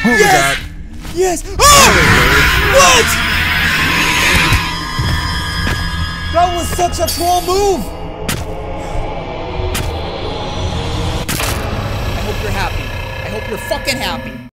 Move Yes! that. Yes! Oh! What? That was such a troll move! I hope you're happy. I hope you're fucking happy.